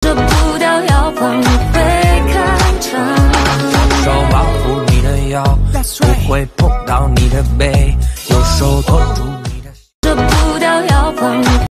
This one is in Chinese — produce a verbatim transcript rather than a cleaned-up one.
做不到摇晃你会看场。 左手保护你的腰，不会碰到你的背，右手托住